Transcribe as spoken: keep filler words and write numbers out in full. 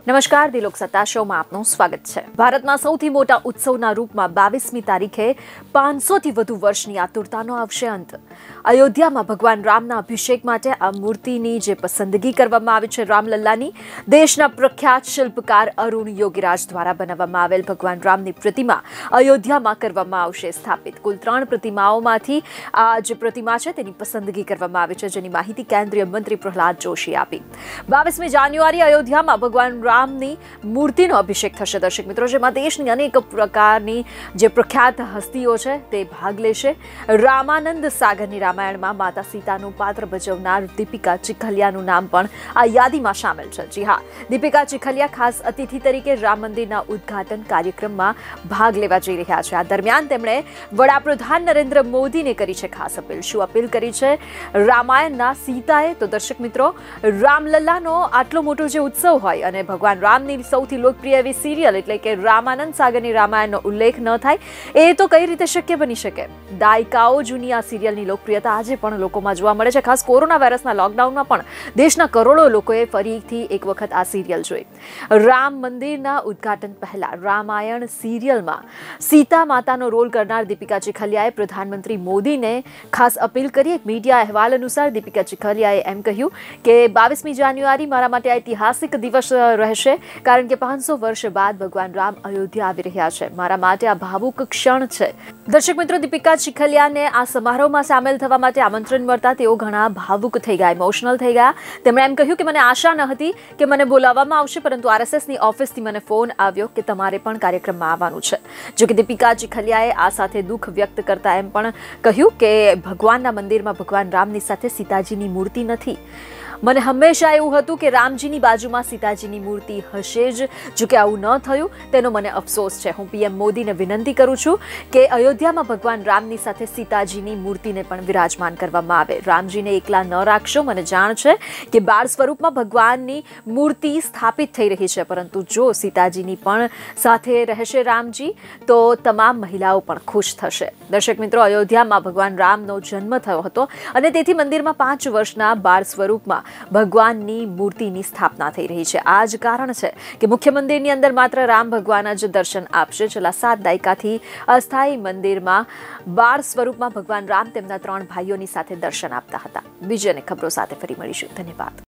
નમસ્કાર, દિલોક સત્તા શોમાં આપનું સ્વાગત છે। ભારતમાં સૌથી મોટા ઉત્સવના રૂપમાં બાવીસમી તારીખે પાંચસોથી વધુ વર્ષની આતુરતાનો આવશે અંત। અયોધ્યામાં ભગવાન રામના અભિષેક માટે આ મૂર્તિની જે પસંદગી કરવામાં આવી છે રામલલ્લાની, દેશના પ્રખ્યાત શિલ્પકાર અરુણ યોગીરાજ દ્વારા બનાવવામાં આવેલ ભગવાન રામની પ્રતિમા અયોધ્યામાં કરવામાં આવશે સ્થાપિત। કુલ ત્રણ પ્રતિમાઓમાંથી આ જે પ્રતિમા છે તેની પસંદગી કરવામાં આવી છે, જેની માહિતી કેન્દ્રીય મંત્રી પ્રહલાદ જોશી આપી। બાવીસમી જાન્યુઆરી અયોધ્યામાં ભગવાન રામની મૂર્તિનો અભિષેક થશે। દર્શક મિત્રો, જેમાં દેશની અનેક પ્રકારની જે પ્રખ્યાત હસ્તીઓ છે તે ભાગ લેશે। રામાનંદ સાગરની રામાયણમાં માતા સીતાનું પાત્ર ભજવનાર દીપિકા ચિખલિયાનું નામ પણ આ યાદીમાં સામેલ છે। જી હા, દીપિકા ચિખલિયા ખાસ અતિથિ તરીકે રામ મંદિરના ઉદ્ઘાટન કાર્યક્રમમાં ભાગ લેવા જઈ રહ્યા છે। આ દરમિયાન તેમણે વડાપ્રધાન નરેન્દ્ર મોદીને કરી છે ખાસ અપીલ। શું અપીલ કરી છે રામાયણના સીતાએ? તો દર્શક મિત્રો, રામલલ્લાનો આટલો મોટો જે ઉત્સવ હોય અને ભગવાન રામની સૌથી લોકપ્રિય એવી સિરિયલ એટલે કે રામાનંદ સાગરની રામાયણનો ઉલ્લેખ ન થાય, એ તો કઈ રીતે શક્ય બની શકે? દાયકાઓ જૂની આ સિરિયલની લોકપ્રિયતા આજે પણ લોકોમાં જોવા મળે છે। ખાસ કોરોના વાયરસના લોકડાઉનમાં પણ દેશના કરોડો લોકોએ ફરીથી એક વખત આ સિરિયલ જોઈ। રામ મંદિરના ઉદ્ઘાટન પહેલા રામાયણ સિરિયલમાં સીતા માતાનો રોલ કરનાર દીપિકા ચિખલિયાએ પ્રધાનમંત્રી મોદીને ખાસ અપીલ કરી। એક મીડિયા અહેવાલ અનુસાર દીપિકા ચિખલિયાએ એમ કહ્યું કે બાવીસમી જાન્યુઆરી મારા માટે ઐતિહાસિક દિવસ રહેશે, કારણ કે પાંચસો વર્ષ બાદ ભગવાન રામ અયોધ્યા આવી રહ્યા છે। મારા માટે આ ભાવુક ક્ષણ છે। દર્શક મિત્રો, દીપિકા ચિખલિયાને આ સમારોહમાં સામેલ થવા માટે આમંત્રણ મળતા તેઓ ઘણા ભાવુક થઈ ગયા, ઇમોશનલ થઈ ગયા। તેમણે એમ કહ્યું કે મને આશા ન હતી કે મને બોલાવવામાં આવશે, પરંતુ આરએસએસની ઓફિસથી મને ફોન આવ્યો કે તમારે પણ કાર્યક્રમમાં આવવાનું છે। જો કે દીપિકા ચિખલિયાએ આ સાથે દુઃખ વ્યક્ત કરતા એમ પણ કહ્યું કે ભગવાનના મંદિરમાં ભગવાન રામની સાથે સીતાજીની મૂર્તિ નથી। મને હંમેશા એવું હતું કે રામજીની બાજુમાં સીતાજીની મૂર્તિ હશે જ। જો કે આવું ન થયું તેનો મને અફસોસ છે। હું પીએમ મોદીને વિનંતી કરું છું કે અયોધ્યામાં ભગવાન રામની સાથે સીતાજીની મૂર્તિને પણ વિરાજમાન કરવામાં આવે। રામજીને એકલા ન રાખશો। મને જાણ છે કે બાળ સ્વરૂપમાં ભગવાનની મૂર્તિ સ્થાપિત થઈ રહી છે, પરંતુ જો સીતાજીની પણ સાથે રહેશે રામજી તો તમામ મહિલાઓ પણ ખુશ થશે। દર્શક મિત્રો, અયોધ્યામાં ભગવાન રામનો જન્મ થયો હતો અને તેથી મંદિરમાં પાંચ વર્ષના બાળ સ્વરૂપમાં ભગવાનની મૂર્તિની સ્થાપના થઈ રહી છે। આ જ કારણ છે કે મુખ્ય મંદિરની અંદર માત્ર રામ ભગવાન જ દર્શન આપશે। છેલ્લા સાત દાયકાથી અસ્થાયી મંદિરમાં બાળ સ્વરૂપમાં ભગવાન રામ તેમના ત્રણ ભાઈઓની સાથે દર્શન આપતા હતા। બીજી અનેક ખબરો સાથે ફરી મળીશું। ધન્યવાદ।